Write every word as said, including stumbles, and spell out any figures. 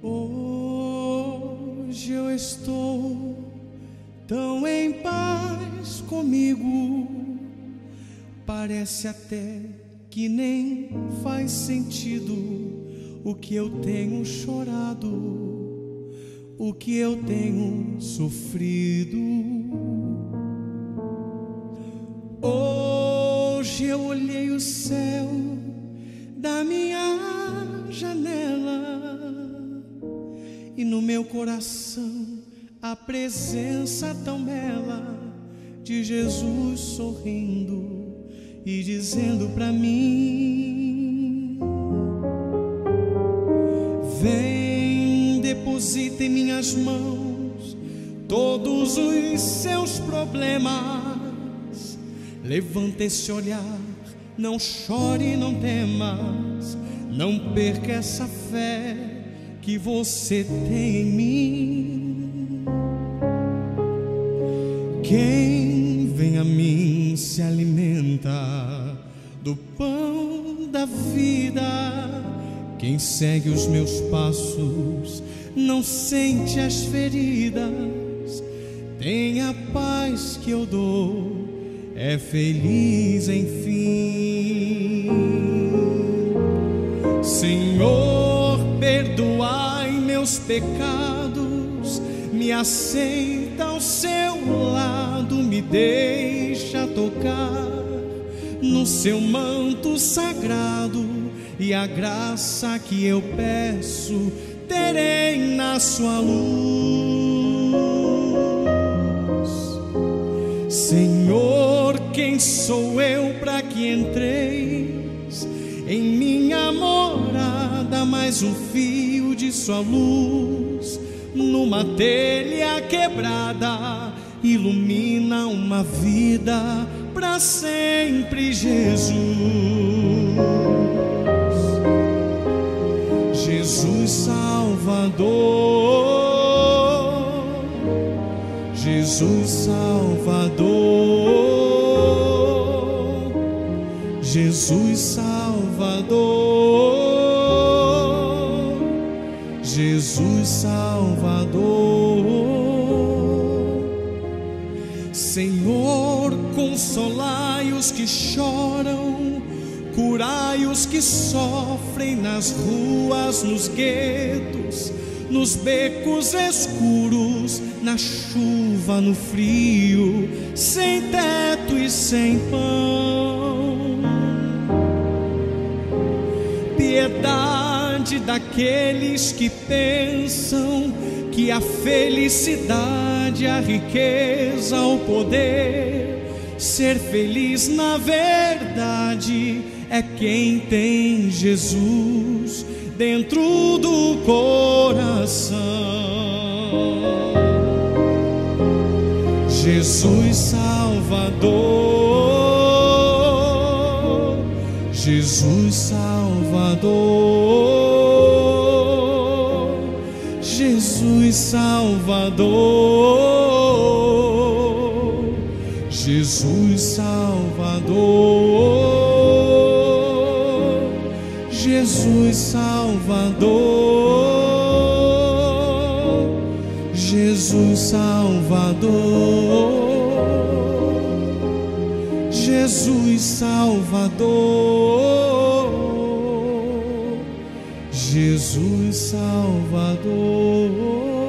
Hoje eu estou tão em paz comigo, parece até que nem faz sentido o que eu tenho chorado, o que eu tenho sofrido. Hoje eu olhei o céu da minha janela e no meu coração a presença tão bela de Jesus sorrindo e dizendo pra mim: vem, deposita em minhas mãos todos os seus problemas. Levanta esse olhar, não chore, não temas, não perca essa fé que você tem em mim. Quem vem a mim se alimenta do pão da vida. Quem segue os meus passos não sente as feridas. Tem a paz que eu dou, é feliz enfim. Senhor, perdoai meus pecados, me aceita ao seu lado, me deixa tocar no seu manto sagrado, e a graça que eu peço terei na sua luz. Senhor, quem sou eu para que entreis em minha morada? Mais um fio de sua luz numa telha quebrada ilumina uma vida para sempre, Jesus. Jesus Salvador, Jesus Salvador, Jesus Salvador, Jesus Salvador. Senhor, consolai os que choram, curai os que sofrem nas ruas, nos guetos, nos becos escuros, na chuva, no frio, sem teto e sem pão. Piedade daqueles que pensam que a felicidade, a riqueza, o poder, ser feliz na verdade é quem tem Jesus dentro do coração. Jesus Salvador, Jesus Salvador, Jesus Salvador, Jesus Salvador, Jesus Salvador, Jesus Salvador, Jesus Salvador, Jesus Salvador.